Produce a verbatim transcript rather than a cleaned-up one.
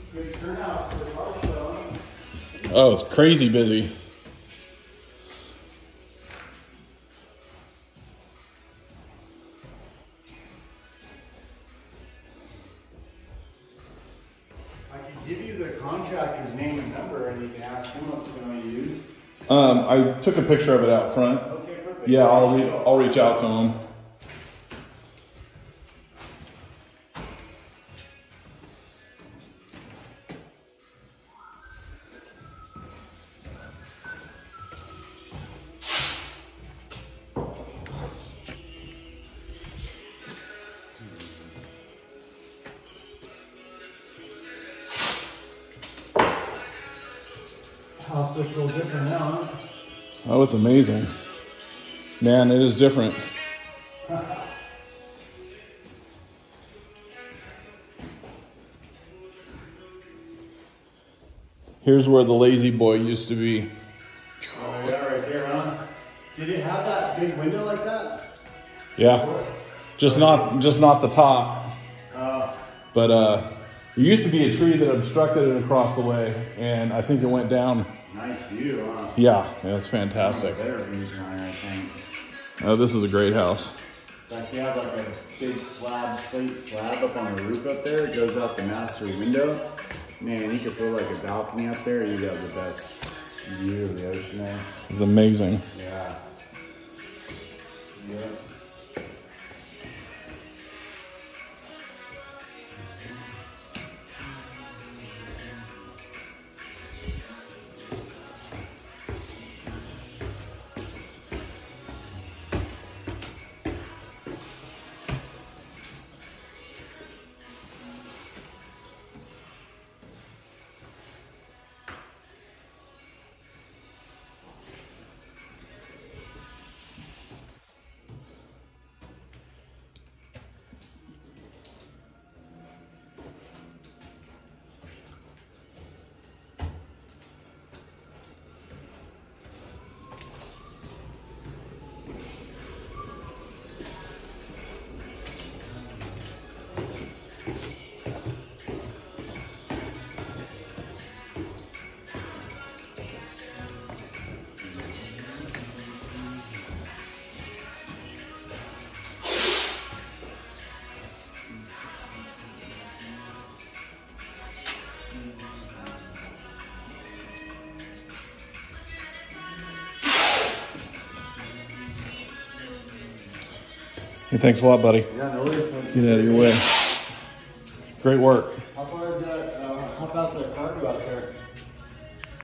Good turnout for the car show. Oh, it's crazy busy. I can give you the contractor's name and number, and you can ask him what's going to use. Um, I took a picture of it out front. Okay, perfect. Yeah, I'll re I'll reach out to him. House looks a little different now, huh? Oh, it's amazing. Man, it is different. Here's where the lazy boy used to be. Oh, yeah, right there, huh? Did it have that big window like that? Yeah. Just not just not the top. Uh, But uh there used to be a tree that obstructed it across the way, and I think it went down. nice view, huh? Yeah, yeah, it's fantastic. Better views around here, I think. Oh, this is a great house. Like you have like a big slab, slate slab up on the roof up there. It goes out the master window. Man, you could put like a balcony up there. You'd have the best view of the ocean there. It's amazing. Yeah. Yeah. Hey, thanks a lot, buddy. Yeah, no worries. Get out of your way. Great work. How far is that? Uh, how fast does that car go out there?